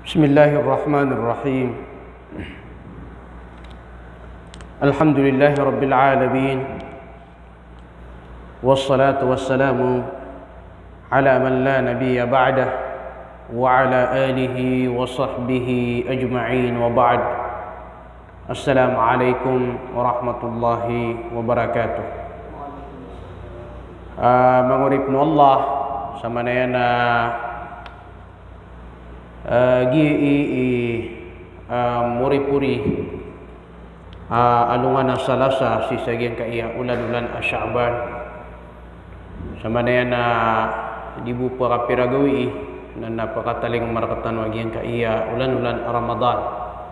بسم الله الرحمن الرحيم الحمد لله رب العالمين والصلاة والسلام على من لا نبي بعده وعلى آله وصحبه أجمعين وبعد السلام عليكم ورحمة الله وبركاته. Menguripnu Allah samanayana muri-puri alungan salasa si sagian kaya ulan-ulan Sya'ban samanayana dibu parapiragawi nan napakataling marakatan wagian kaya ulan-ulan Ramadhan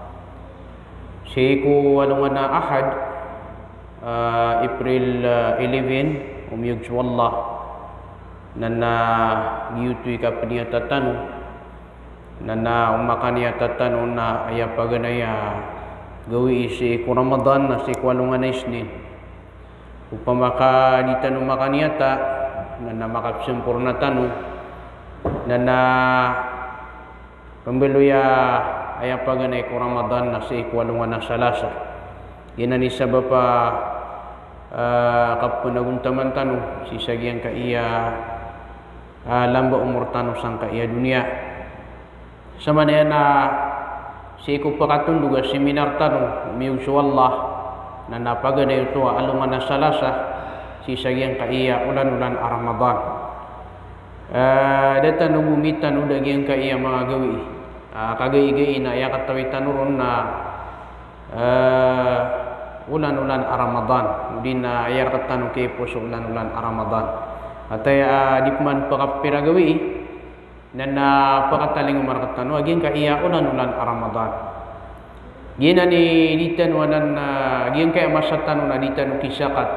si ku alungan Ahad April 11 umyug wallah nana giyutoy ka paniyatatan nana umakaniya tatan na aya paganaya gawi si ku Ramadhan na si kualungan na isnin upamaka di tanu makaniyata nana makapsempurna tanu nana pembeluya aya paganay ku Ramadhan na si kualungan na salasa ina ni sabapa kapunaguntaman tanu si sagian ka iya lamba umur tanu sang ka iya dunia sama na si ku pakatun duga seminar tanu miusuallah na napaga na ito alungan na salasa si sagian kaiya ulan-ulan Ramadhan datan umumitan udagian kaiya mga gawi kagay-gay na ya katawitan ron na ulan-ulan Ramadhan din na ayar katanu kay puso ulan-ulan Ramadhan atay dipman pakapiragawi nana pakataling umarakatan wagin ka iya ulan-ulan Ramadhan gina ni ditan wanan gin kay masatan na ditan kisakat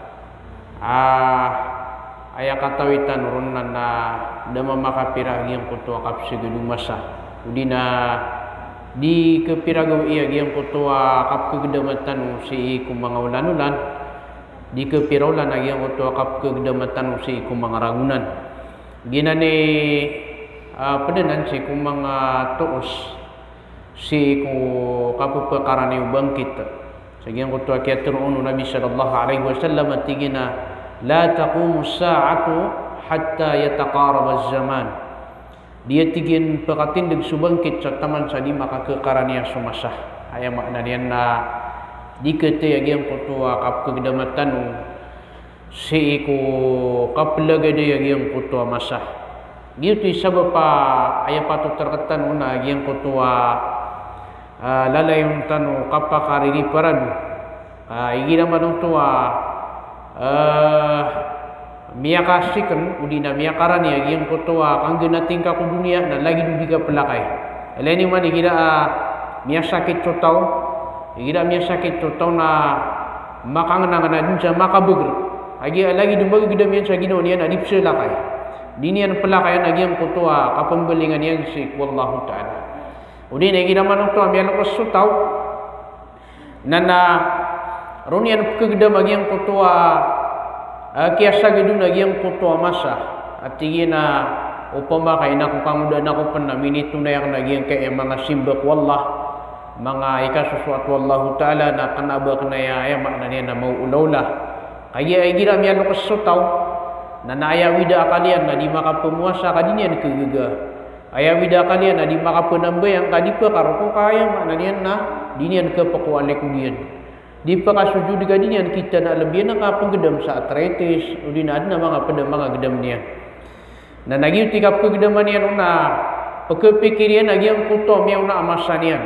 aya katawitan runan na dama makapira gin kuto kapsigu masa udina di kepiragaw iya gin kuto kapkegedamatan si ku mga ulan-ulan di kepirawlan gin kuto kapkegedamatan si ku mga ragunan gina ni pedenan si ku mga tuos si ku kapupakarani bangkit sagian ku tu akiatur unu Nabi sallallahu alaihi wasallam tigina la taqumu as-sa'atu hatta yataqarab az-zaman dia tigin pekatindig subangkit sa taman sa di maka kekarania sumasah aya makna nian na dikete agian ku tu kapkegedamatan si ku kaplagade agian ku tu masah gitu sabab aya patut terketan una yang kutua lalayong tanu kapakariri paradu igira manong tua miyakasikan udina miyakaran ya yang kutua kanggena tingkah ku dunia na lagi dudiga pelakay eleni man igira miyasakit cotau igira miyasakit cotau na makanganangan na dunsa makabeger lagi dumbaga gidamian sa ginaw niya na dipse lakay dinian pelakayan agian kutua kapembelingan yang si wallahu taala udin egi naman to amian ko sutau nana runian kegedam agian kutua kiasa gedun agian kutua masa atigina upama kaina ko kamuda na ko pen minit tunay ang nagian kay mga simbak wallah mga ika sesuatu wallahu taala na kanaba kanaya ay makna niya na mauulaw kaya egi amian ko sutau nana aya wida kalian na di maka pemuasa kadinian kegega aya wida kalian na di maka penambay yang kadipa karo kaya makna nian na dinian ke pakuale kudian di pakasujud kadinian kita na lebih na kapengedam sa arthritis udin adna mga pedam mga gedam nian na nagi tikap kegedaman nian una pekepikirian lagi yang kutom yang una amasanian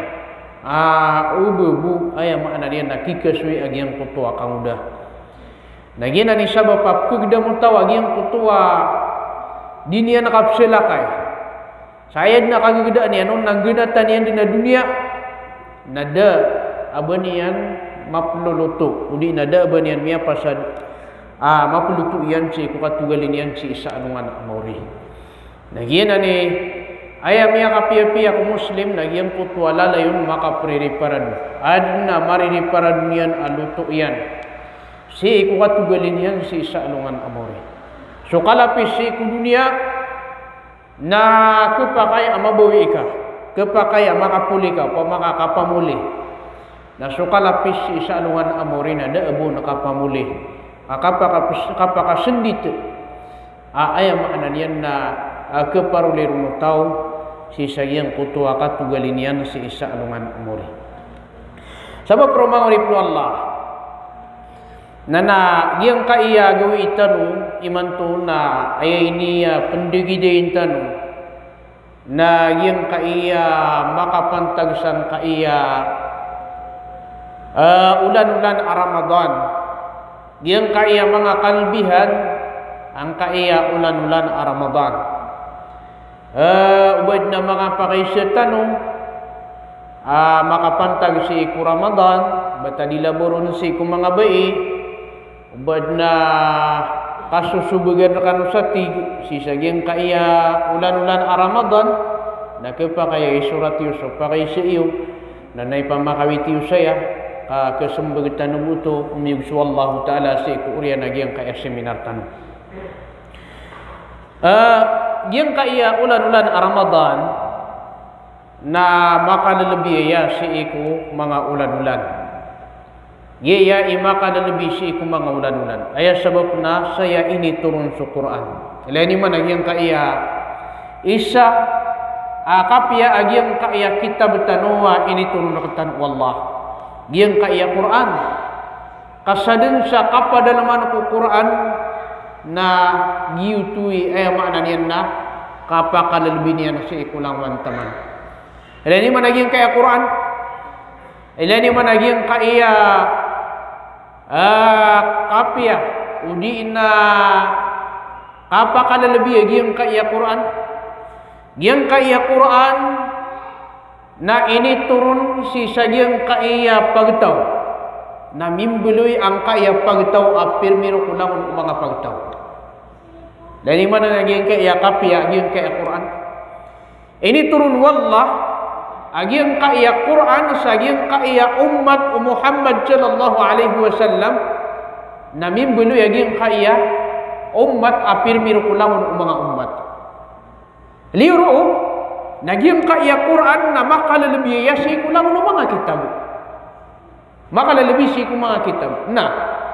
ubu aya makna nian na kikasui agi yang kuto akang udah nagina ni sabab kegedam tawagi yang kutua dinia nakapselakay sayad na kagegedaan yan on naggenatan yan din na dunia nada abanian mapluluto udi nada abanian miya pasad mapluluto yan si kukatugalin yan si isa anungan amori nagina ni aya miya kapia-pia ku muslim nagyang kutua lalayon makapririparad adna maririparad niyan aluto yan si ku katugalin yan si isa alungan amori so kalapis si ku dunia na kupakay amabawi ka kepakaya makapuli ka pa makakapamuli na sukalapis isa alungan amorin ada ebo nakapamuli kapakasendit ayam ananian na keparuliru tau si sayang kutua katugalinian si isa alungan amori sabab romang ribu Allah nana yang kaya gawi itanu iman tu na ay ini pendegi de intanu na yang kaya makapantagsan kaya ulan-ulan Ramadhan yang kaya mga kalbihan ang kaya ulan-ulan Ramadhan ubad na mga pakaisyatanu makapantag si iku Ramadhan bata dilaboron si iku mga bai ubad na kasusubugan kanu sati si saging kaya ulan-ulan Ramadhan na kaya surat Yusuf pakai seiyo na naipamakawiti saya kesembagatan nubuto umiyug Allah taala si kurian agyang kaya seminar tanu gyang kaya ulan-ulan Ramadhan na makalalebi ya si iku mga ulan-ulan iya makalalebi si iku mga ulan-ulan aya sabab na saya ini turun sa Quran ilaini man agyang kaya isa kapya agyang kaya kitab tanwa ini turun na katan wallah gyang kaya Quran kasadin sa kapadalaman ko Quran na giutui makna niyan na kapakalalebi niyan si iku lang wantaman ilaini man agyang kaya Quran ilaini man agyang kaya kapya udi na kapakalalebi gyang kaya Quran gyang kaya Quran na ini turun si sagyang kaya pagtaw na mimbuloy ang kaya pagtaw apirmiro kulang mga pagtaw dari mana gyang kaya kapya gyang kaya Quran ini turun wallah agyang kaya Quran sagyang kaya umat Muhammad sallallahu alaihi wasallam na mimbuloy agyang kaya umat apirmiro kulang mga umat liru nagyang kaya Quran na makalalebi si kulang ng mga kitab makalalebi si mga kitab na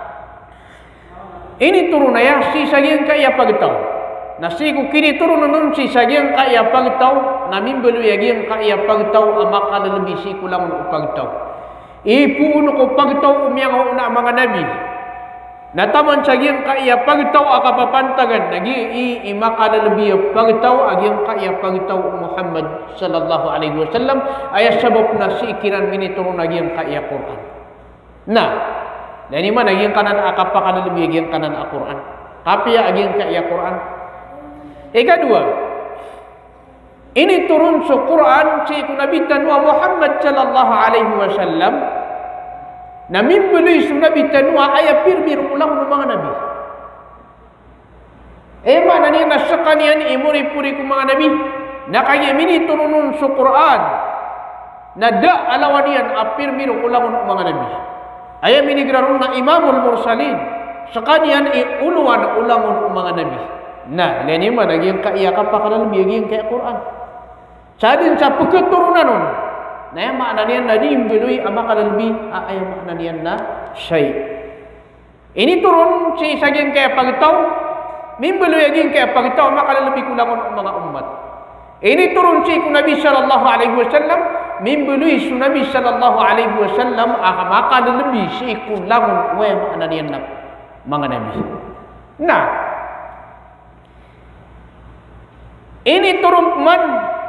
ini turun na si sagyang kaya pagtaw na si kini turun nun si sagyang kaya pagtaw na mimbalo yagyang kaya pagtaw makalalebi si kulang ng pagtaw ipuno ko pagtaw umiyang una mga nabi nataman sagyang kaya pagtaw akapapantagan nagi makalalebi pagtaw agyang kaya pagtaw Muhammad sallallahu alaihi wasallam aya sabab na si ikiran minituro agyang kaya Quran na dani man agyang kanan akapakalalebi agyang kanan Quran kapya agyang kaya Quran ikadua ini turun sa Quran si kunabitan wa Muhammad sallallahu alaihi wasallam na mimbuloy sa nabi tanwa ay pirmir ulang ng mga nabi mana niya nasaka niyan imuri-puri ko mga nabi na kaya miniturunun sa Quran na da alawan niyan apirmir ulang ng mga nabi ay minigraron na imamul mursalin sa kaniyan uluan ulang ng mga nabi na leni man naging kaya kapakalan biyaging kaya Quran sa din sa pagkaturunan nun na yung makna niyan na diimbiloy ang makalalbi ay makna niyan na Shaykh ini turun si saging kaya pagtaw mimbiloy aging kaya pagtaw makalalbi kulangon ang mga umat ini turun si Nabi sallallahu alaihi wasallam mimbiloy si Nabi sallallahu alaihi wasallam makalalbi si kulangon ang makna niyan na mga nabi na ini turun man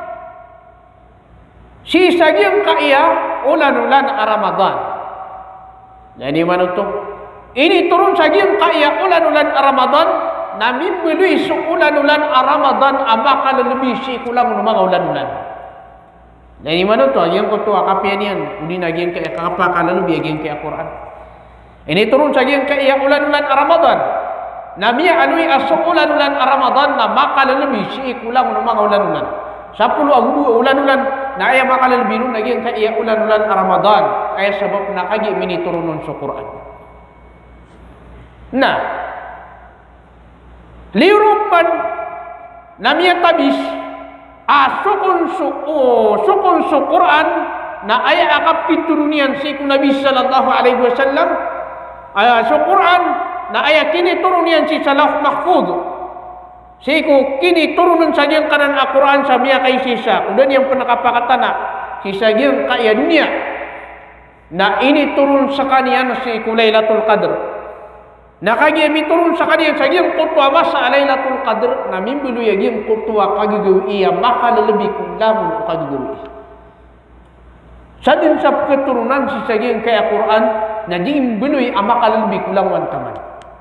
si sagyang kaya ulan-ulan Ramadhan. Jadi mana tu? Ini turun sagyang kaya ulan-ulan Ramadhan na mimbiloy sa ulan-ulan Ramadhan abakal lebih si kulang ng mga ulan-ulan. Jadi mana tu? Yang ko tu akapian yan. Udi nagyang kaya kapakal lebih agyang kaya Quran. Ini turun sagyang kaya ulan-ulan Ramadhan. Na miya anui aso ulan-ulan Ramadhan na makal lebih si kulang ng mga ulan-ulan. 10 ulan-ulan na ay makalal binun naging kaya ulan-ulan Ramadhan ay sabab na kagi miniturunun sa Quran na liurupan na miya tabis sukun su Quran na ayat akap kiturunian si Nabi sallallahu alaihi wasallam. Su Quran na ayat kini turunian si salaf mahfuz. Siku kini turunan saja kanan Al-Quran samia kay sisa. Kemudian yang pernah kapakatana sisa yang kaya dunia. Na ini turun sekalian si Lailatul Qadr. Na kagi mi turun sekalian saja yang kutwa masa Lailatul Qadr. Na mimbulu yang kutwa kagi gawi iya maka lebih kulamun kagi gawi. Sadin sab keturunan sisa yang kaya Quran na jimbulu amaka lebih kulamun taman.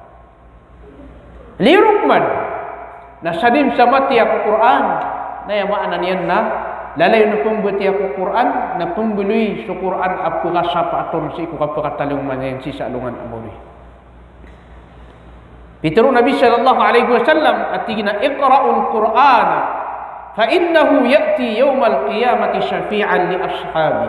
Lirukman na sadim sama tiap Quran na yang makna niyan na lalay na pembeti aku Quran na pembeli su Quran apa rasa patun si ku kapatalung man yang sisa lungan amuri. Pitru Nabi sallallahu alaihi wasallam atigina iqra'ul Qur'ana fa innahu ya'ti yaumal qiyamati syafi'an li ashabi.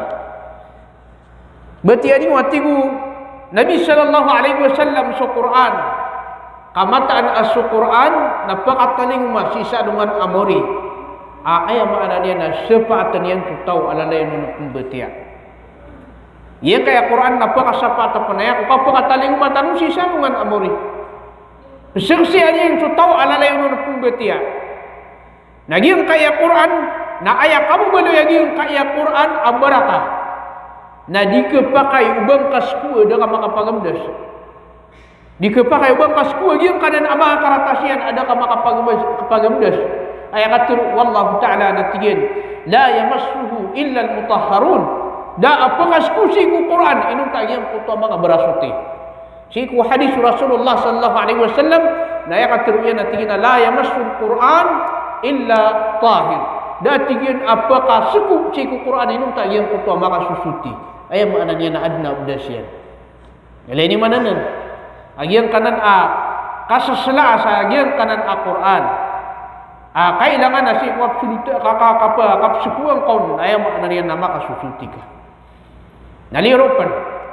Beti ani watigu Nabi sallallahu alaihi wasallam su Quran kamataan as-Quran napakataling masisa dengan amori. Ayam makna dia na sepatan yang tu tahu ala lain nu pembetia. Ia kaya Quran napakasapa ta panaya ko pakataling matanu sisa dengan amori. Besersi yang tu tahu ala lain nu pembetia. Nagi yang kaya Quran na ayat kamu boleh lagi yang kaya Quran abarakah. Na dikepakai ubang kasku ada makapagamdas. Dikepakai ubang kasku lagi yang kanan ama karatasian ada kapagamdas. Ayat kata wallahu ta'ala natigen la yamassuhu illa al-mutahharun. Da apa kasku siku Quran inu tak yang kutu maka berasuti. Siku hadis Rasulullah sallallahu alaihi wasallam na ayat kata ya natigen la yamassul Quran illa tahir. Da tigen apa kasku siku Quran inu tak yang kutu maka susuti. Ayat maknanya na adna abdasian. Ini mana nan? Agian kanan kasasela sa agian kanan Al-Quran. Kailangan nasi kap suluta kap sekuang kaun ayam maknanya nama kasusutika. Nalirupan.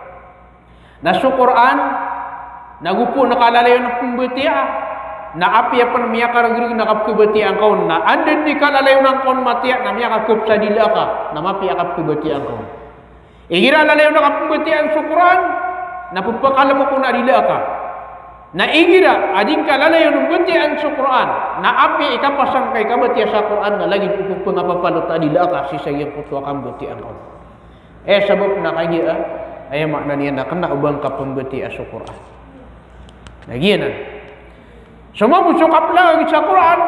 Nasu Quran nagupu nakalalay na pembetia na api apa miya karagrig na kap kebetia kaun na anden di kalalay na kaun matia na miya kap sadilaka na mapi kap kebetia kaun. Igira lalay na kap pembetia su Quran na pupakala mo kung narilaka na igira ading kalalay yung butian sa Quran na api ikapasang kay kabatiya sa Quran na lagi pupang apapalot adilaka si sayang putwa kang butian ko. Sabab na kaya ay makna niya na kena ubang kapambutian sa Quran. Lagi na. Sumabusukap lagi sa Quran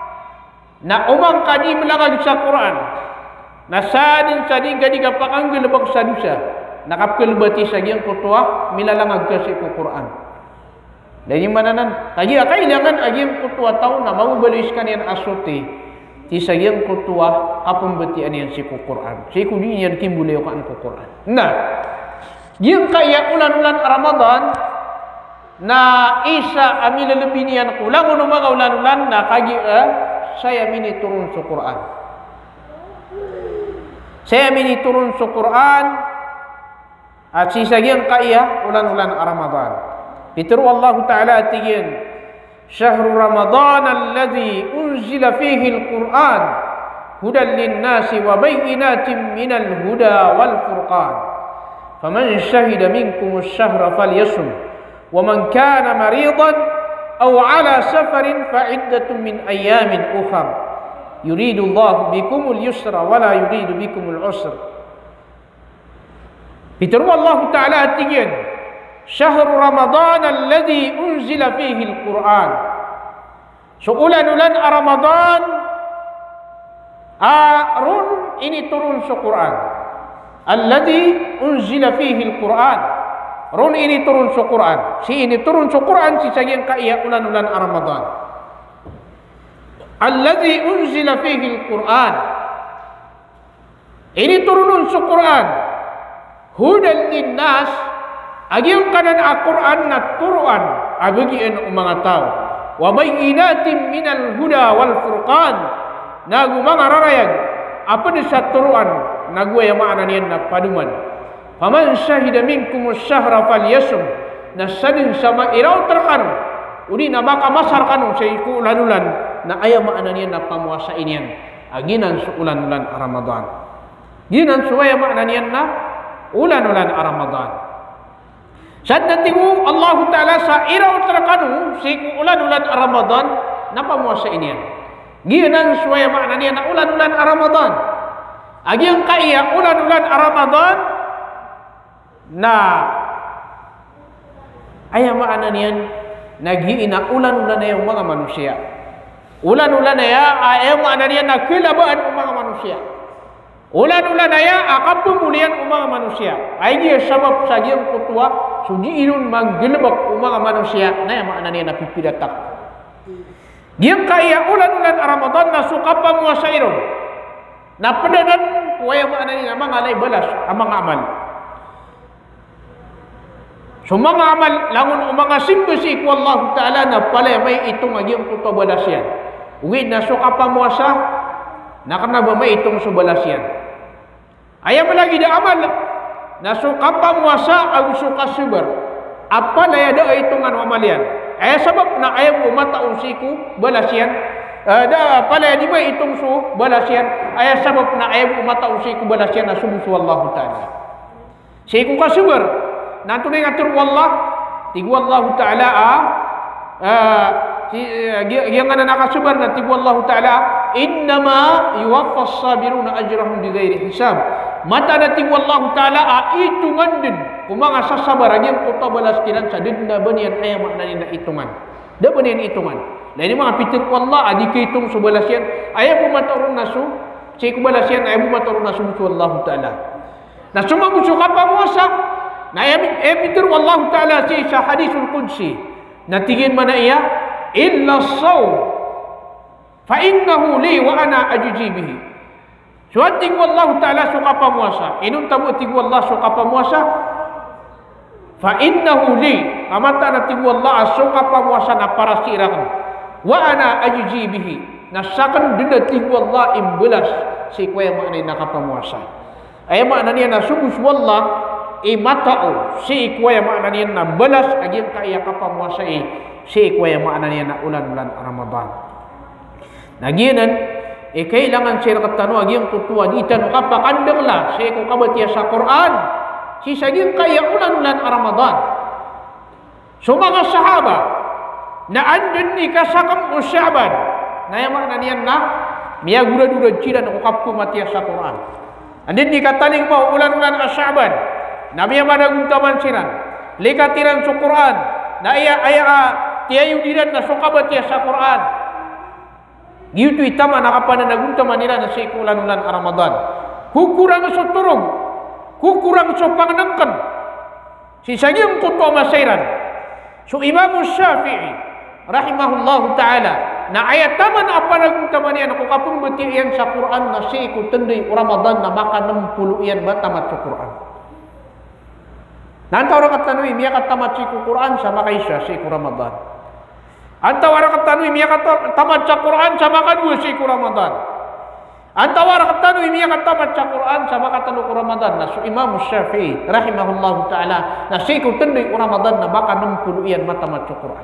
na umang kadi melagag sa Quran na sadin kadi kapakanggil bang sa dusa nakapkelbati sa giyang kutwa milalangag kasi ko Quran. Dahil mana nan kaya kailangan aging kutwa tao na mamubalis kanian asuti ti sa giyang kutwa kapambatian yan si ko Quran. Si ko din yan kimbulayo kaan ko Quran. Na giyang kaya ulan-ulan Ramadhan na isa amilalabi niyan kulang uno mga ulan-ulan na kaya saya miniturun sa Quran. Saya miniturun sa Quran at sisagyan kaya ulan-ulan Ramadhan. Pitru Allah Ta'ala atiyin Syahru Ramadhan alladhi unzila fihi al-Quran hudan lin-nasi wa bayyinatin minal huda wal furqan. Faman syahida minkum asy-syahra falyasum wa man kana maridan aw ala safarin fa iddatun min ayyamin ukhra. Yuridu Allah bikumul yusra wa la yuridu bikumul usra. Pitru Allah Ta'ala atiyin Syahru Ramadhan alladhi unzila fihi al-Quran. So ulan-ulan Ramadhan run ini turun sa Quran. Alladhi unzila fihi al-Quran. Run ini turun sa Quran. Si ini turun sa Quran si sagyang kaya ulan-ulan Ramadhan. Alladhi unzila fihi al-Quran. Ini turun sa Quran. Hudan lin-nas agyang kanan Al-Quran na turuan abagian mga tao. Wa bayyinatin minal huda wal furqan nagu mga rarayag apa di sa turuan nagu ay makna niyan na paduman. Faman syahida minkum asy-syahra falyasum na sadin sama iraw terkanu udi na maka masar kanu sa ikulan-ulan na ayaw makna niyan na pamuasa iniyan aginan su ulan-ulan Ramadan. Ginan suaya maknanya na ulan-ulan Ramadan. Sadda tingu Allah Ta'ala sa iraw terakanu si ulan-ulan Ramadan napa muasa ini. Ginan suaya maknanya na ulan-ulan Ramadan. Agi ang kaya ulan-ulan Ramadan na aya maknanya nagiina ulan-ulan na yung mga manusia. Ulan-ulan na ya aya maknanya na kilabaan ng mga manusia. Ulan-ulan na ya akan pemulihan mga manusia. Ay dia sabab sa giyang kutua sudi irun manggilbak mga manusia na ya maknanya na pipidatak. Giyang kaya ulan-ulan Ramadan na suka pamuasa irun. Na pedanan kuya maknanya na mga alay balas ang mga amal. So mga amal langun mga simbasi ku Allah Ta'ala na pala may itong agiyang kutua balas yan. Uwid na suka pamuasa na kena bermain hitung sebalasian. Ayam lagi dah amal. Nasu kapam wasa aku suka sabar. Apa daya ada hitungan amalian. Sebab nak ayam mata usiku balasian. Dah apa daya di mai hitung su balasian. Sebab nak ayam mata usiku balasian nasubu Allah Taala. Siku ka sabar. Nanti ni ngatur wallah. Tigu Allah Taala yang ana nak sabar nanti Allah Taala innama yuwaffas sabiruna ajrahum bighairi hisab. Mata nanti Allah Taala hitungan din kumang asa sabar agem kota balas kiran sadin na banian aya maknanya na hitungan. Da banian hitungan. Lain mga pitir wallah adi hitung subalasian aya bumaturun nasu si kubalasian aya bumaturun nasu Allah Taala. Na semua musuh apa puasa. Na aya pitir Allah Taala si sa hadisul qudsi. Natigin mana ia illa as-shaum fa innahu li wa ana ajzi bihi. Suati Allah Taala suka pamuasa. Inun tamu ti Allah suka pamuasa. Fa innahu li amata na ti Allah suka pamuasa na para sirakan. Wa ana ajzi bihi. Nasakan dinda ti Allah imbelas si kuya maknay nakapamuasa. Ay maknanya na subus wallah imatao si kuya maknanya na belas agim kaya kapamuasa si kuya maknanya na ulan-ulan Ramadan. Naginan kailangan sila katano agim tutua di tanu kapakandanglah si ko kabatiya sa Quran si saging kaya ulan-ulan Ramadan. So mga sahaba na andun ni kasakam usyaban na yung maknanya na miyagura-dura cira na kukapku matiya sa Quran. Andun ni kataling mo ulan-ulan asyaban na miyamanagutaman sinan likatiran sa Quran na tiyayu diran na sukabatiya sa Quran. Gitu itama nakapananaguntaman nila na si ulan-ulan Ramadan. Kukurang sa turog, kukurang sa panganangkan. Si sagyang kuto masairan. So Imam Shafi'i rahimahullahu ta'ala na ayat taman apa naguntaman niya na kukapong batiyan sa Quran na si kutendoy Ramadan na maka 60 iyan matamat sa Quran. Nantaw ra katanwi miya katamat si Quran sama kaisa si Ramadan. Antaw ra katanwi miya katamat sa Quran sama kadua si Ramadan. Antaw ra katanwi miya katamat sa Quran sama katalo Ramadan. Na so Imam Shafi'i rahimahullahu ta'ala na si kutendoy Ramadan na maka 60 iyan matamat sa Quran.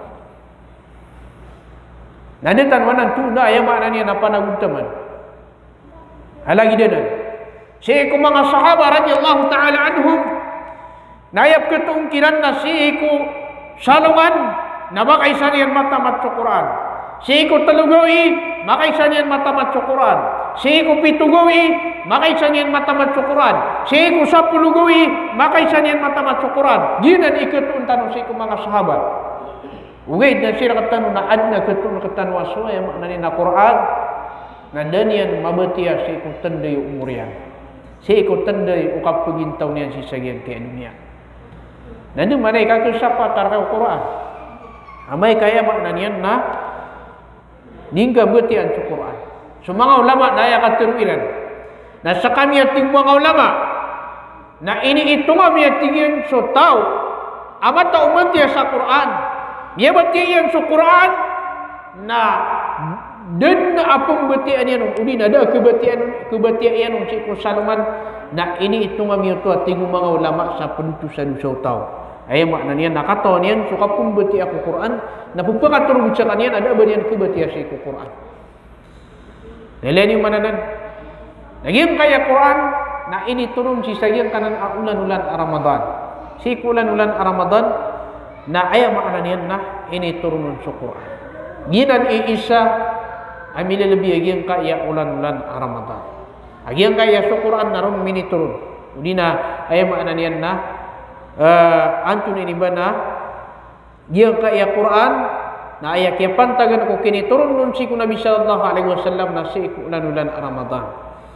Naditan wanan tuna ay maknanya na panaguntaman. Halagi dinan. Si mga sahaba radhiyallahu ta'ala anhum nayap ketungkiran na si salungan na makaisan yan matamat sa Quran. Si talugawi makaisan yan matamat sa Quran. Si pitugawi makaisan yan matamat sa Quran. Si sapulugawi makaisan yan matamat sa Quran. Ginan iketuntan si mga sahaba. Ugaid na sila katano na adna ketun katano aso ay maknanya na Quran na danian mabatiya si tenday umurian. Si tenday ukap pagintaw niyan si sagyan kay dunia. Nanti mana kakak siapa tarikh Quran. Amai kaya maknanya na ningga betian sa Quran. So mga ulama na katiruiran. Na sa kami ating mga ulama na ini itu kami ating so tahu amat ta umatiya sa Quran. Dia betian sa Quran na dan apong betian yan udin ada kebetian yan si Salman na ini itu kami itu ating mga ulama sa pendutusan so tahu. Ay maknanya nakato niyan suka pun beti aku Quran na pagpakaturog sa kaniyan ada banian ke beti si Quran. Leleni mananan. Lagi kaya Quran na ini turun si sagiang kanan ulan-ulan Ramadan. Si ulan-ulan Ramadan na aya makna niyan na ini turun sa Quran. Ginan iisa amila lebih agiang kaya ulan-ulan Ramadan. Agiang kaya sa Quran naron mini turun. Udina aya makna niyan na antun ini bana giang kaya Quran na aya kaya pantagan ko kini turun nun si Nabi sallallahu alaihi wasallam na si ulan-ulan Ramadan.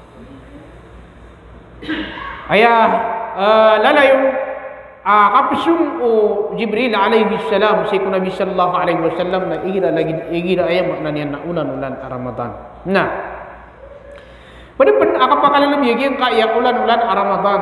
Aya lalayon kapisum o Jibril alaihi salam si Nabi sallallahu alaihi wasallam na igira aya makna niyan na ulan-ulan Ramadan. Nah, pada akapakalala biyagyan kaya ulan-ulan Ramadan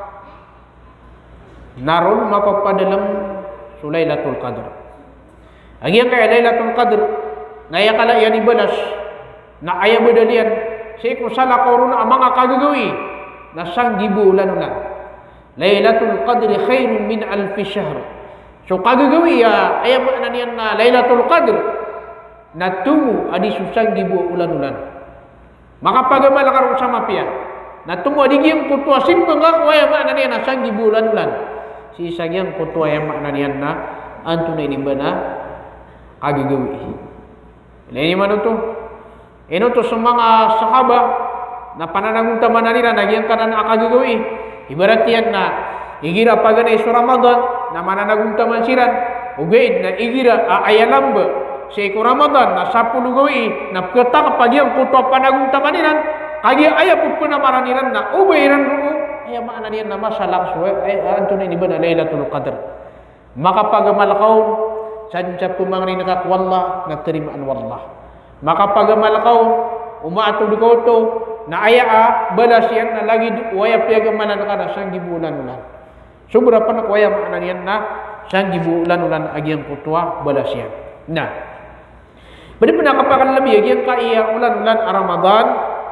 naron mapapadalam sa Lailatul Qadr. Agian kaya Lailatul Qadr ngaya kala yan ibalas na aya badalian si kusala korun ang mga kagagawi na sanggibu ulan-ulan. Lailatul Qadr khairun min alfi syahr. So kagagawi aya makna niyan na Lailatul Qadr na tumu adi susanggibu ulan-ulan. Maka pagamal karon sa mapia na tumu adi giyang kutwa simpang aya makna niyan na sanggibu ulan-ulan. Si sagyang kutwa aya makna niyan na anto na inibana kagagawi. Ini mana tu? Ino to sa mga sahaba na pananaguntaman na nila nagyang kanan akagagawi. Ibarat yan na igira paganay sa Ramadan na mananaguntaman siran. Ugaid na igira ayalamba sa iko Ramadan na 10 gawi na pagkata kapag yung kutwa panaguntaman nila kagi ayaw po na maraniran na ubayran ruo ayaw maana niyan na masalak suwe anto na iniba na Lailatul Qadr. Makapagamalakaw sadya pumangri nakakwallah na terimaan wallah. Makapagamalakaw umaatod ko to na aya balas yan na lagi waya piyagamalan ka na sang gibulan-ulan. Sobra pa na waya maana niyan na sang gibulan-ulan agyang kutwa balas yan. Nah, bali pa nakapakalami agyang kaya ulan-ulan Ramadan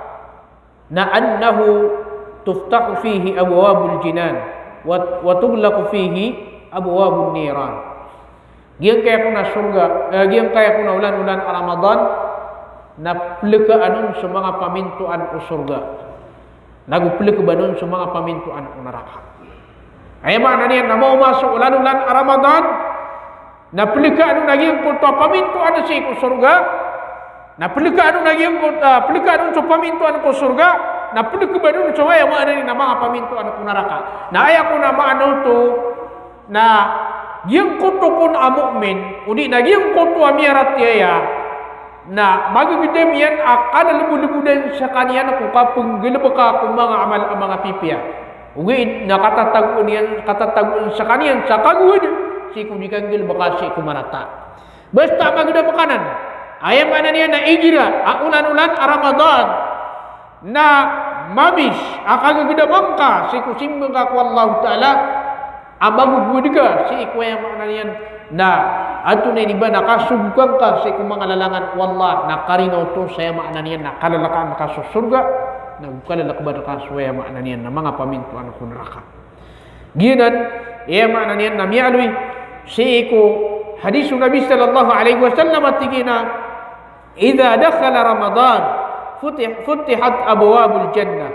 na annahu tuftahu fihi abwabul jinan wa tughlaqu fihi abwabun niran. Giang kaya ko na surga, giang kaya ko na ulan-ulan Ramadan na pleka anon sa mga pamintuan o surga. Nagupleka ba nun sa mga pamintuan o neraka. Ay makna niyan na mau masuk ulan-ulan Ramadan na pleka anon naging punta pamintuan sa iko surga. Na pleka anon naging pleka anon sa pamintuan ko surga. Na pleka ba nun sa waya makna ni na mga pamintuan ko neraka. Na aya ko na maano to na yung kutukun a mu'min, udi na yung kutu amiarat yaya, na magagidem yan akala lebu-lebudan sa kanya na kukapang gilabaka kung mga amal ang mga pipya. Udi na katatagun sa kanya sa kagud, si kudikan gilabaka si kumarata. Basta maganda makanan, ayam ana niya na igira, ang ulan-ulan Ramadan, na mabis, akagagida mangka, si kusimbang kakwallahu ta'ala, amagugud ka si ikwaya makna niyan na ato na iniba nakasugkang ka sa ikong mga lalangan wallah na karinaw to saya makna niyan na kalalakaan ka sa surga nagkalalakbad ka saya makna niyan na mga pamintuan ko neraka. Ginan iya makna niyan na mialoy si iko hadis Nabi sallallahu alaihi wasallam atigina idza dakhala Ramadan futihat abwabul jannah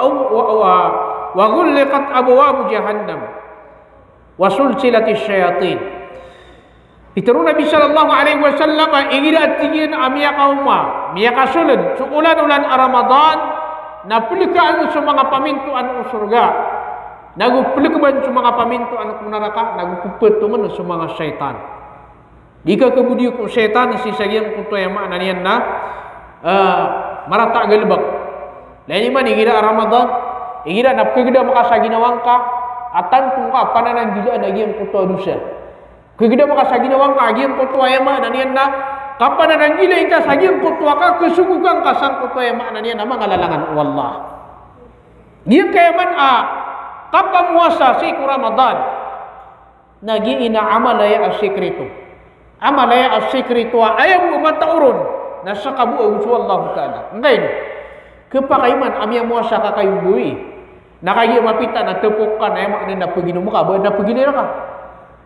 wa ghulqat abwab jahannam wasulsilatis syayatin. Ituru Nabi sallallahu alaihi wasallam igira tigin amia kauma miya kasulad so ulan-ulan Ramadan na pulikaan sa mga pamintuan o surga nagupulikaban sa mga pamintuan o neraka nagupupetungan sa mga syaitan. Di ka kebudiyo ko syaitan si sagyang kuto yang makna niyan na marata galbak. Lain man igira Ramadan igira napkagida makasaginawang ka atan kung ka panananggilaan lagi ang kutwa dosa. Kagida maka sa ginawang ka agi ang kutwa yama na niyan na kapanananggilaan ka sa agi ang kutwa ka kesugukan ka sang kutwa yama na niyan na mga lalangan wallah. Giyan kaya man kapamuasa si Ramadan nagi ina amalaya as-sikrito. Amalaya as-sikrito ayaw mo matauron na sa kabuo wallahu ta'ala. Ngayon, kapakaiman amya muasa ka kayong buwi. Nakagi mapita na tepuk ka na emak na pagino mo ka ba na pagilir ka.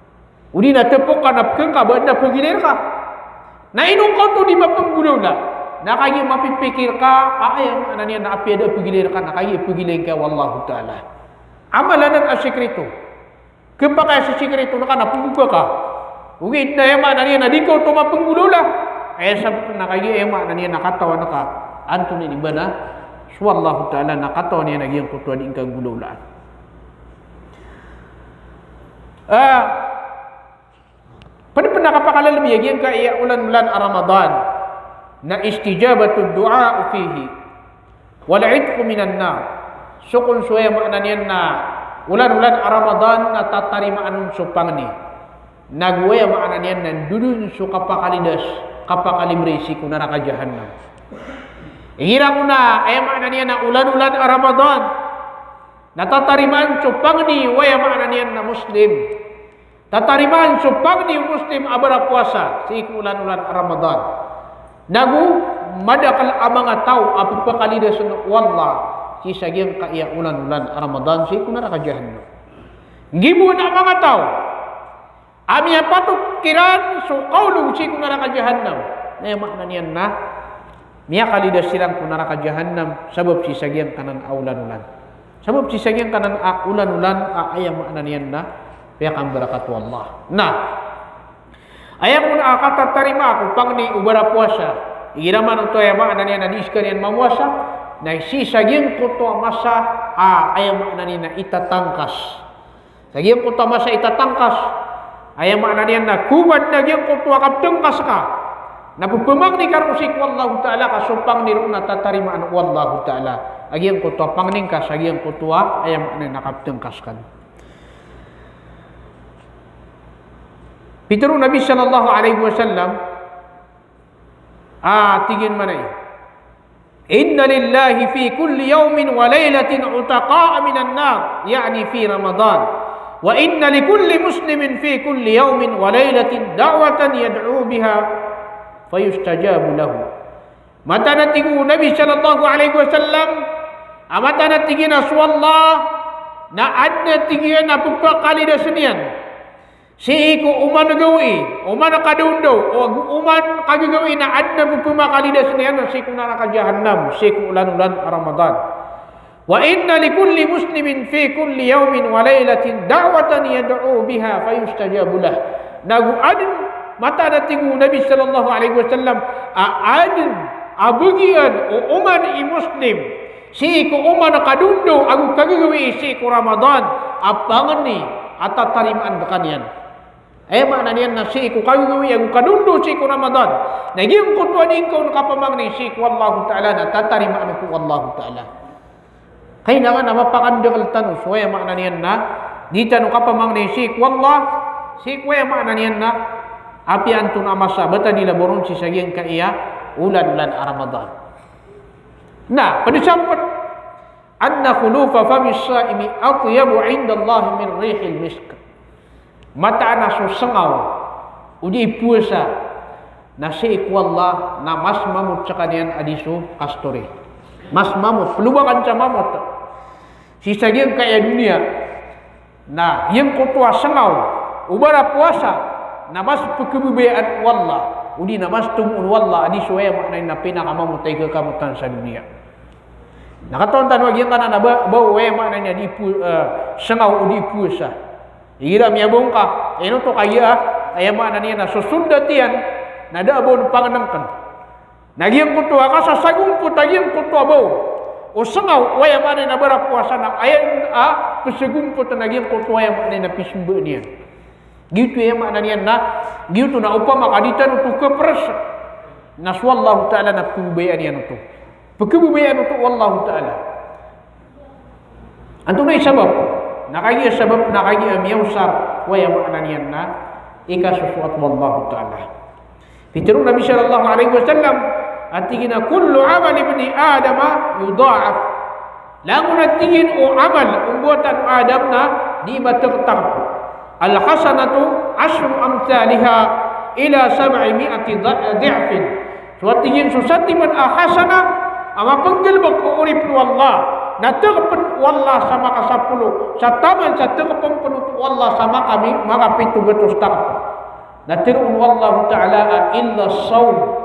Udi na tepuk ka na pagkang ka ba na pagilir ka. Na inong ko to di mapanggulo na. nakagi mapipikir ka ayam ananian na api ada pegilir ka nakagi pegilir ka wallahu taala amalanan asyikritu kepakai asyikritu nakana pembuka ka ugit na ema ananian na diko to mapenggulula sabab nakagi ema ananian nakatawa naka antun ini bana wallahu taala nakatawa ni nagi yang kutuan ingkang gululaan pada penakapakalal lebih yang ka iya ulan-ulan Ramadhan na istijabatu du'a fihi wal 'idqu minan nar sukun suaya maknanian na ulan-ulan Ramadhan na tatarima anun supang ni nagwaya maknanian na dudun su kapakalidas kapakalimresi ku neraka jahannam ihirang una ay maknanian na ulan-ulan Ramadhan na tatarimaan supang ni waya maknanian na muslim tatarimaan supang ni muslim abara puasa si ulan-ulan Ramadhan nagu madakal amanga tau apa pakalida sunna wallah si sagyang kaya ulan-ulan Ramadan si kunara ka jahannam gibu na mga tau ami patut kiran so qaulu si kunara ka jahannam na makna niyan na miya kalida silang kunara ka jahannam sabab si sagyang kanan ulan-ulan sabab si sagyang kanan ulan-ulan ayam makna niyan na kaya kang barakat wallah nah ayam pun kata tarima aku pangni ubara puasa igiraman uto ya makna niya na diskarian mamuasa na si saging kuto masa ayam makna niya na itatangkas saging kuto masa itatangkas ayam makna niya na kubad na gyang kuto akaptangkas ka napupumang ni karusik wallahu ta'ala kasupang ni runa tatarimaan wallahu ta'ala agyang kuto pangning ka saging kuto ayam makna nakaptangkas kan Pituru Nabi sallallahu alaihi wasallam tigin manay inna lillahi fi kulli yawmin wa laylatin utaqa'a minan nar yani fi Ramadan wa inna likulli muslimin fi kulli yawmin wa laylatin da'watan yad'u biha fayustajabu lahu mata natigu Nabi sallallahu alaihi wasallam mata natigina swallah na adna tigina pupakali da senian si ko uman gawi uman kadundo o uman kagagawi na adna bupuma kalidas niyan si ko naraka jahannam si ko ulan-ulan Ramadan wa inna likulli muslimin fi kulli yawmin wa laylatin da'watan yad'u biha fayustajabu lah nagu adn mata natigu Nabi sallallahu alaihi wasallam adn abugian o uman muslim si ko uman kadundo agu kagagawi si ko Ramadan apangan ni atatarimaan bakanian makna niyan na si ko kagawi ang kadundo si ko Ramadan naging kutuan ikaw nakapamang ni si ko Allah Ta'ala na tatarimaan ko Allah Ta'ala kaya nga na mapakandakal tanong so makna niyan na di tanong kapamang ni si ko Allah si ko makna niyan na api antun amasa bata nila boron si sagyang kaiya ulan-ulan Ramadan na panisampat anna khulufa fami as-sa'imi atyabu 'inda Allah min rihil misk mata na susangaw udi puasa na si ikwallah na mas mamut sa kanyan adiso kastori mas mamut pelubakan sa mamut si sagyang kaya dunia na yung kutua sangaw ubara puasa na mas pagkabubayaan wallah udi na mas tumun wallah adiso ay maknay na pinakamamutay kakamutan sa dunia nakatontan wag yung kanan na bawa ay maknay na di sangaw udi puasa Ira miyabong ka, ino to kaya ayama na niya na susundatian na daabon panganangkan. Nagyang kutuwa ka sa sagong putaging kutuwa bo. O sangaw, wayama na barapuasa na ayan pasagong puta nagyang kutuwa yama na napisumbo niya. Gitu yama na niya na, gitu na upama kaditan ito kapras. Naswallahu ta'ala na pagkubayaan niya ito. Pagkubayaan ito, wallahu ta'ala. Anto na isabab. Nakagi sabab nakagi amiyusar waya makna niyan na ikasusuat wallahu ta'ala fitiru Nabi sallallahu alaihi wasallam atigina kullu amal ibni adama yudha'af langun atigin o amal umbuatan adam na di matagtar al hasanatu ashru amsalha ila 700 dha'fin so atigin susati man ahasana ama penggelbak ko urip wallah na terpen wallah sama ka 10 sa taman sa terpen penut wallah sama kami maka 700 tak na terun wallahu ta'ala illa saum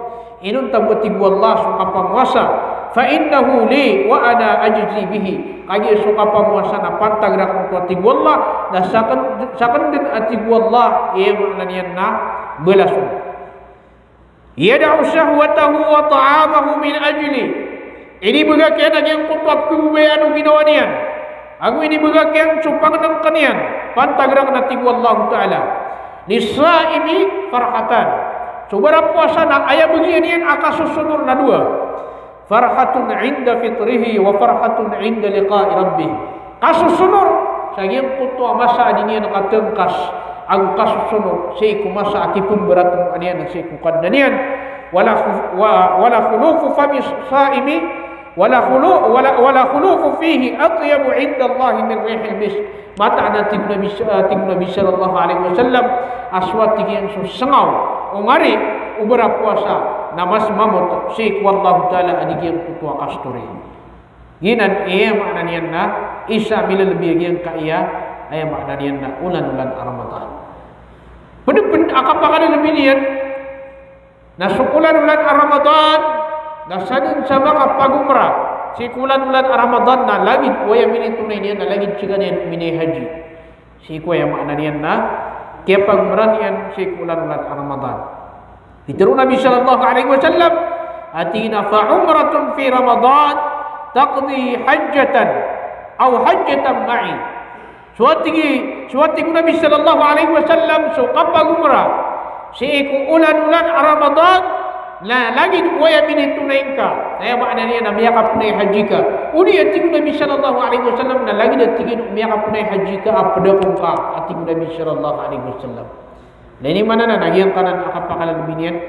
inun tabuti Allah suka penguasa fa innahu li wa ana ajzi bihi kagi suka penguasa na pantagrak tabuti Allah na sakan din ati Allah ia maknanya na belasun yad'u syahwatahu wa ta'amahu min ajli ini bagakian yang kutub kebubayanu ginawa niyan aku ini bagakian supang ng kanian pantagrak nati Allah Ta'ala lisaimi farhatan subara puasa na ayah beginian akasusunur na dua farhatun inda fitrihi wa farhatun inda liqa'i rabbih kasusunur sagyang kutua masa adinian nakatengkas ang kasusunur seiku masa atipun beratun anian seiku kadanian wala khulufu fami saimi wala khulufu fihi atyabu inda Allah min rihil misk mata nanti Nabi sallallahu alaihi wasallam aswat tigian susengau ungari ubara puasa namas mamut syekh wallahu taala adigian kutua kasturi ginan iya maknanya na isa bila lebih yang kaya aya maknanya na ulan-ulan Ramadan pen akapakala lebih niyan na sukulan-ulan Ramadan nasanin sama kapagumra si kulan-ulan Ramadan na lagi waya mini tunay niyan na lagi chigan yan mini haji si kuya makna niyan na kaya pagumra niyan si kulan-ulan Ramadan ditiru Nabi sallallahu alaihi wasallam atina fa umratun fi Ramadan taqdi hajjatan aw hajjatan ma'i suwati Nabi sallallahu alaihi wasallam so kapagumra si ulan-ulan Ramadan la lagi waya bini tunainka saya maknanya na miyakap na haji ka uni atiku Nabi sallallahu alaihi wasallam na lagi datigin miyakap na haji ka apada kung ka atiku Nabi sallallahu alaihi wasallam na ini mana na nagyang kanan akapakalan lebih niyan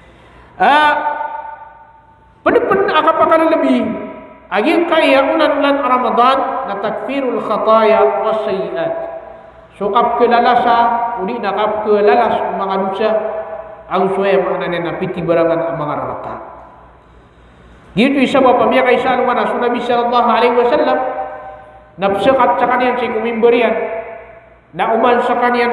pen akapakalan lebih aging kaya ulan-ulan Ramadan na takfirul khataya was sayiat sukap ke lalasa uni nakap ke lalas mga dosa ang suaya maknanya na piti barangan ang mga rata. Gitu isa ba pamiya kay sa alumana Nabi sallallahu alaihi wasallam napsakat sa kaniyan si kumimberian na uman sa kaniyan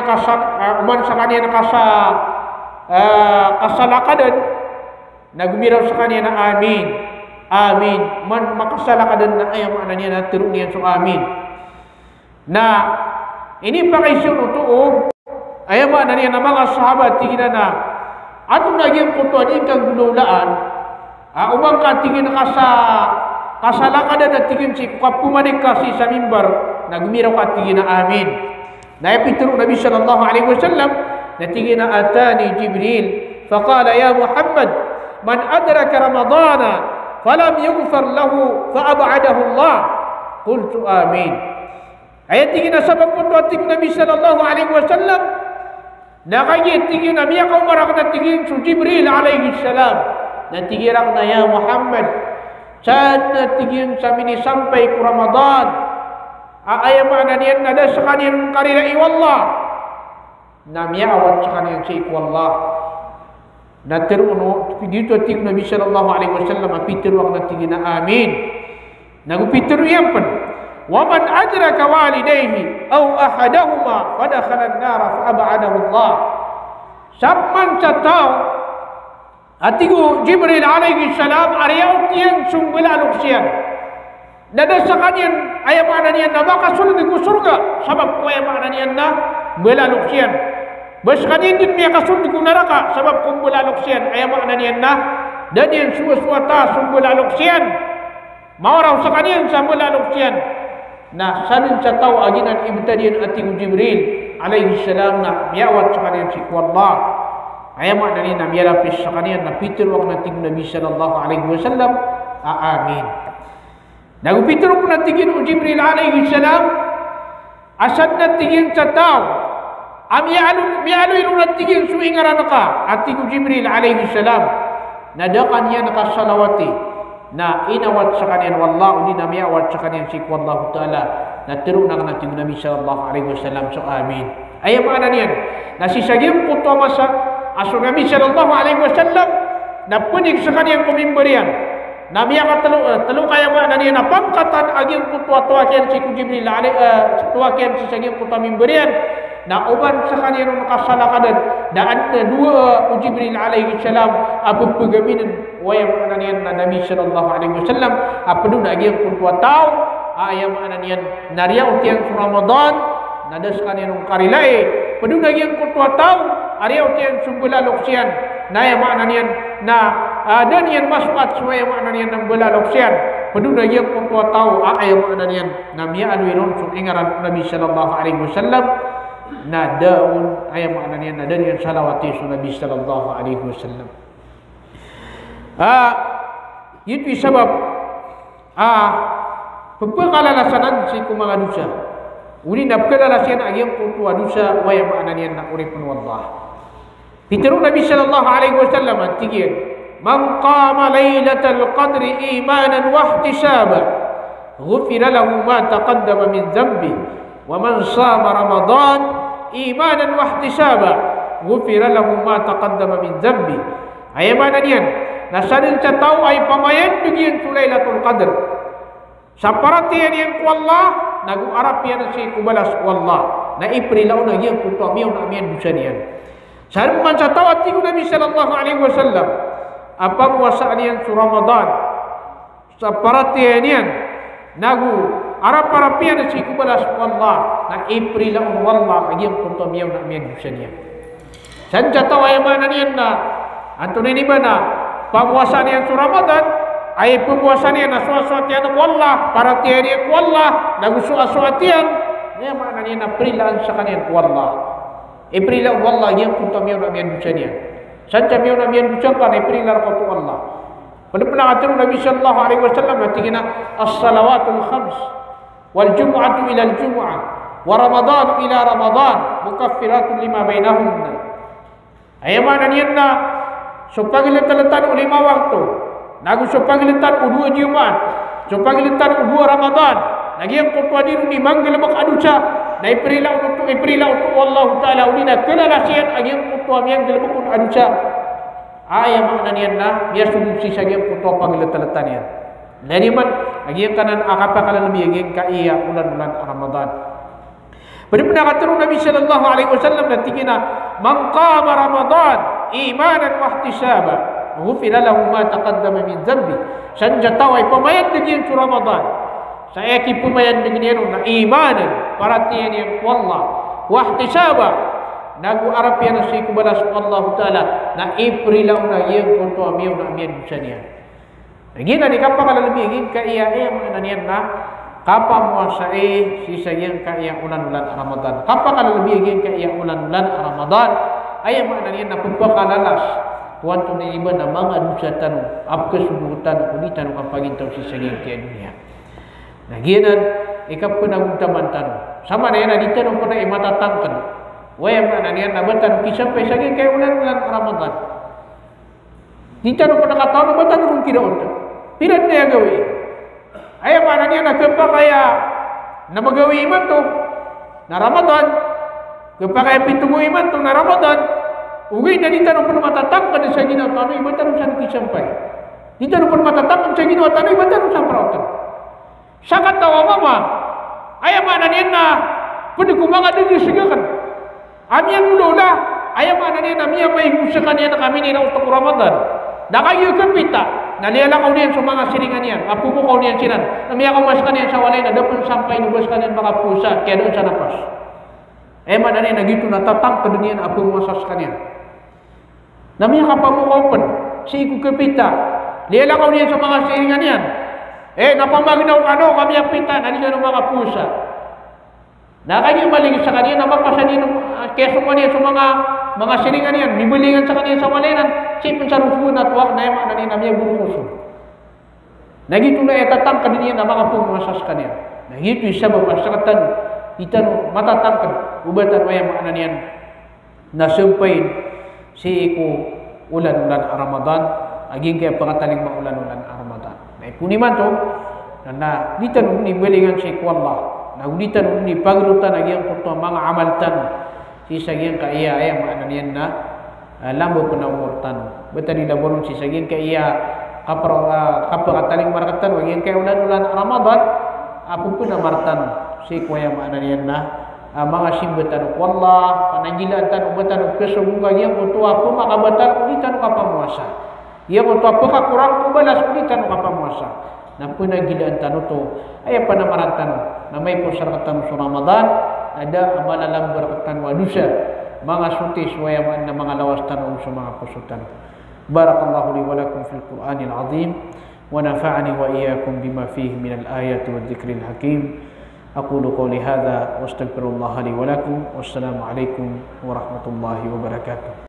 kasalakadan na gumiraw sa kaniya na amin amin man makasalakadan na ay maknanya na tiru niyan so amin na ini pa kay sunutuo ay maknanya na mga sahabat tingina na atong naging kutuan ikang gunulaan umang katingin kasalakadan at tingin si kapumanik kasi sa mimbar nagmiraw katingin na amin na ipituro Nabi sallallahu alaihi wasallam na tingin na atani Jibril faqala ya Muhammad man adraka Ramadana falam yughfar lahu faab'adahu Allah qultu amin ayat tingin na sabab kutuan tingin Nabi sallallahu alaihi wasallam nakagit tingin na miya kaumarak na tingin su Jibril alaihi salam na tigirak na ya Muhammad saan na tingin sa mini sampai ku Ramadan aaya makna niyan na da sa kaniyang karina iwallah na miya awat sa kaniyang sa ikwallah na tiruno dito tingin Nabi sallallahu alaihi wasallam apitiruak na tingin na amin nagupitiru yan pan ومن أدرك والديه أو أحدهما فدخل النار فأبعده الله سمن ستاو أتيكو جبريل عليه السلام أرياوتيان سنبلا لكسيان nada sakanian aya maknanya na maka sulod ko surga sabab ko aya maknanya na bela luksian bas kanin din miya kasulod ko neraka sabab ko bela luksian aya maknanya na dan yang suwata sumbula luksian mauraw sakanian sa bela luksian na sanin sa tao aginan ibtadian ating Jibril alaihi salam na miyawat sa kaniyan si Allah aya maknanya na miyalapis sa kaniyan na pitirwag nating Nabi sallallahu alaihi wasallam amin nagupitirwag natigin o Jibril alaihi salam asad natigin sa tao miyalo ilo natigin suingaran ka ating Jibril alaihi salam nadakan niya nakasalawati na inawat sa kaniyan wallahu hindi na miyawat sa kaniyan si Allah Ta'ala na tiru na natin Nabi sallallahu alaihi wasallam so amin ay makna niyan na si sagim puto masa aso Nabi sallallahu alaihi wasallam na punig sa kaniyan kumimberian na miya telu kaya makna niyan na pangkatan aging puto tuwakian si Jibril tuwakian si sagim puto mimberian na uban sakalian nakasalakadan na adna dua Jibril alaihi salam apa pegaminan wayang ananian na Nabi sallallahu alaihi wasallam apa du nak giang pun tua tahu ayam ananian naria utiang Ramadan nada sekalian karilai pedu nak giang pun tua tahu aria utiang sumbula loksian na ayam ananian na dan yang masbat suaya ananian nang bela loksian pedu nak giang pun tua tahu ayam ananian namia alwiron sum ingaran Nabi sallallahu alaihi wasallam na daun ayam ananian na dan yang salawati Nabi sallallahu alaihi wasallam. Itu sebab pepkalalasanan si kumaga dosa. Uli na pagkalalasan agyang kutua dosa waya maananian na uripun wallah. Pitaru Nabi sallallahu alaihi wasallam tigyan, "Man qama lailatal qadri imanan wa ihtisaban, ghufira lahu ma taqaddama min dhanbi, wa man shama Ramadan imanan wa ihtisaban, ghufira lahu ma taqaddama min dhanbi." Ayam maananian nasadin sa tao ay pamayan bigyan sa Lailatul Qadr. Sa paratiyan yan ko Allah, nag-uarap yan si kubalas ko Allah. Na iprilaw na yan kung tuamiyaw na amiyan dusa niyan. Sa man sa tao at tigo Nabi sallallahu alaihi wasallam, apang wasaan yan sa Ramadan. Sa paratiyan yan, nag-uarap yan si kubalas ko Allah. Na iprilaw na Allah, yan kung tuamiyaw na amiyan dusa niyan. Sa tao ay manan yan na, anto ni ba na, pempuasaan yang Ramadan ay pempuasaan yang aswatian wallah para tiyan wallah nagu aswatian ya maknanya na prilan sa kanian wallah iprilan wallah yang punta miyaw na miyan dusa niya sanca miyaw na miyan dusa ka na iprilan ko po wallah pada penangatir Nabi sallallahu alaihi wasallam natingin na as-salawatul khams wal jum'atu ila al-jum'ah wa ramadan ila ramadan mukaffiratun lima bainahunna ay maknanya na so paglitan ulima waktu nagu so paglitan udua Jumat so paglitan udua Ramadan lagi yang kutua diru di Manga lebak aduca na iprilaw untuk Allah Ta'ala unina kelalasian lagi yang kutua yang gelebak aduca ayam maknanian na biar solusi saja yang kutua paglitan yan dari man lagi yang kanan akapa kala lebih yang kaiya bulan-bulan Ramadan. Pada pendapat Nabi sallallahu alaihi wasallam natikina man qama Ramadan imanan wa ihtisaban ghufira lahu ma taqaddama min dhanbi sanja tawai pemayan dengan Ramadan saya ki pemayan dengan na imanan paratian yang wallah wa ihtisaban nagu arapian si kubalas Allah Taala na iprilaw na yang konto amiyaw na amiyan busanian lagi na di kapag lebih gin kaiya maknanian na kapag muasai sisa yang kaiya ulan-ulan Ramadan kapag lebih gin kaiya ulan-ulan Ramadan ay maknanya na pagpakalalas tuan tu ni iba na mga dosa tanu apka subutan kulitan ang pagintaw si saging kaya dunia nagianan ikap penagutaman tanu sama na yan na dito nung pala imatatangkan waya maknanya na batan kisapay saging kaya ulan-ulan Ramadan dito nung pala kataon na batan nung kinaunta pilat na yung gawin ay maknanya na kapa kaya na magawi iman to na Ramadan kapag pitungo iman to na Ramadan, ugay na dito nung matatangkan sa ginawa tanong iba tanong saan kisampay. Dito nung matatangkan sa ginawa tanong iba tanong saan parautan. Sa katawa mama, ayaman na niyan na pwede kumanga din yung sigakan. Amiyang ulola, ayaman na niyan na miya may gusakan niya na kami nila utak Ramadan. Nakayo kapita, nalilakaw niyan sa mga siringan niyan, apupukaw niyan sinan. Namiya kamaskan niyan sa walay na dapat sampay nubas ka niyan mga pusa, kaya doon sa napas. Eman na nagito na tatang ke dunia apa muasas kanian. Namanya kapamu kaupen, si iku kepita. Dia lah kau niyan sa mga siringan niyan. Napamaginaw ano kami apita, nani sa mga pusa. Na kanya maling sa kaniya, napapasan niya keso mo niya sa mga siringan niyan. Bibilingan sa kaniya sa walenan, sipin sa rusun at wak na eman na niya namanya burukusun. Nagito na tatang ke dunia na mga pumuasas kanian. Nagito isa babasakatan. Itan matatangkan ubatan waya maknanian nasumpain si iku ulan-ulan Ramadan aging kaya pangataling ulan-ulan Ramadan na ipuniman to na ditan ni belingan si Allah na ditan ni pagrutan aging kuto mga amaltan si saging kaya ay maknanian na lambo penawurtan betani laboron si saging kaya kapangataling marakatan aging kaya ulan-ulan Ramadan apapun na martan si kuya maknanian na mga simbatan wallah pananjila tan ubatan kesubuga yang utu apa maka batal uli tan ka pamuasa yang utu apa ka kurang ko balas uli tan ka pamuasa na puna gilaan tan utu ay panamaran tan na may po saratan sa Ramadan ada amalan berkatan wadusa mga sutis wayaman na mga lawas tan sa mga pusutan. Barakallahu li wa lakum fil Qur'anil azim wa nafa'ani wa iyyakum bima fihi minal ayati wadh dhikril hakim. أقول قولي هذا واستغفر الله لي ولكم والسلام عليكم ورحمة الله وبركاته.